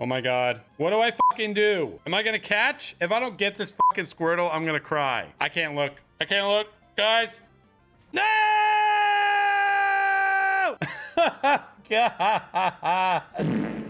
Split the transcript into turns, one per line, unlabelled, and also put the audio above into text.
Oh my God. What do I fucking do? Am I gonna catch? If I don't get this fucking Squirtle, I'm gonna cry. I can't look. I can't look. Guys. No! God.